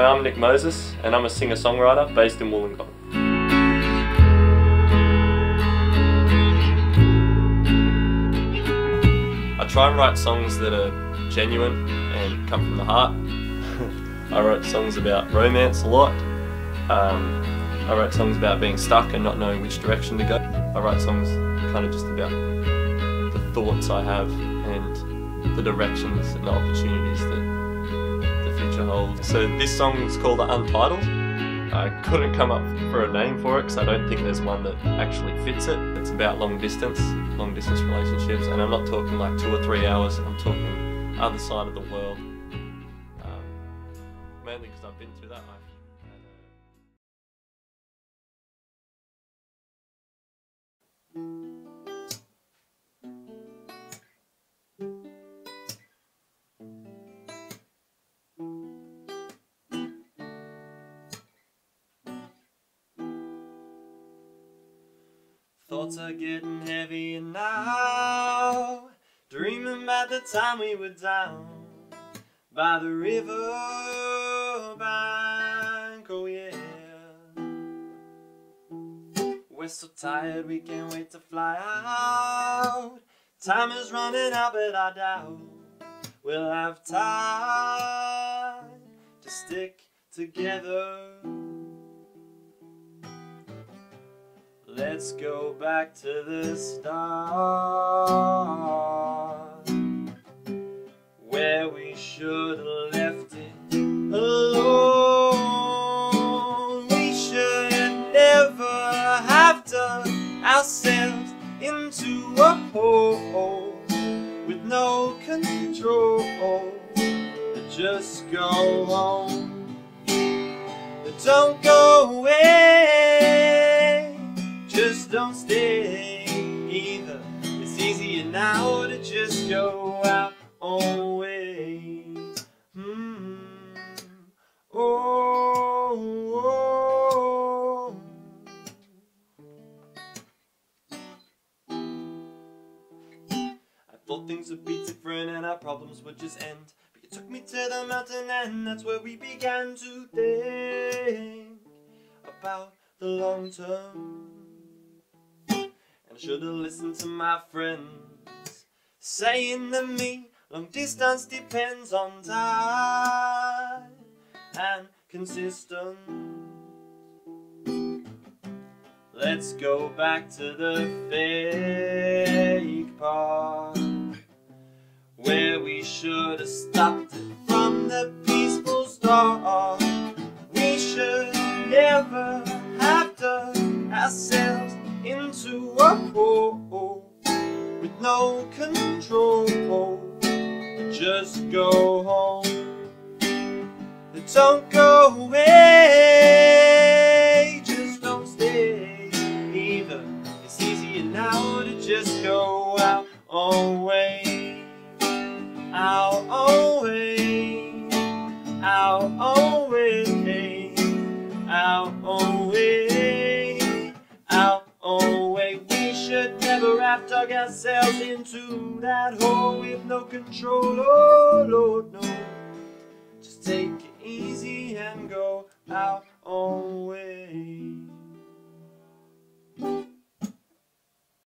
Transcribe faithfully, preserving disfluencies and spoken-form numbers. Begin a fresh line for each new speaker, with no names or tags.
I'm Nick Moses and I'm a singer-songwriter based in Wollongong. I try and write songs that are genuine and come from the heart. I wrote songs about romance a lot. Um, I write songs about being stuck and not knowing which direction to go. I write songs kind of just about the thoughts I have and the directions and the opportunities that the future holds. So this song is called Untitled. I couldn't come up for a name for it because I don't think there's one that actually fits it. It's about long distance, long distance relationships, and I'm not talking like two or three hours, I'm talking other side of the world. Um, mainly because I've been through that life. Thoughts are getting heavier now, dreaming about the time we were down by the river bank, oh yeah. We're so tired we can't wait to fly out. Time is running out but I doubt we'll have time to stick together. Let's go back to the start, where we should have left it alone. We should never have done ourselves into a hole with no control. Just go home, don't go away. Just don't stay either. It's easier now to just go our own way. Mm. Oh, oh, oh. I thought things would be different and our problems would just end, but you took me to the mountain and that's where we began to think about the long term. I should have listened to my friends saying to me, long distance depends on time and consistence. Let's go back to the fake part, where we should have stopped it from the peaceful start. We should never have done ourselves into a hole with no control. Just go home, don't go away. Just don't stay either. It's easier now to just go our own way, our own way, our own way, our own way, our own way. We should never have dug ourselves into that hole with no control. Oh Lord, no. Just take it easy and go our own way.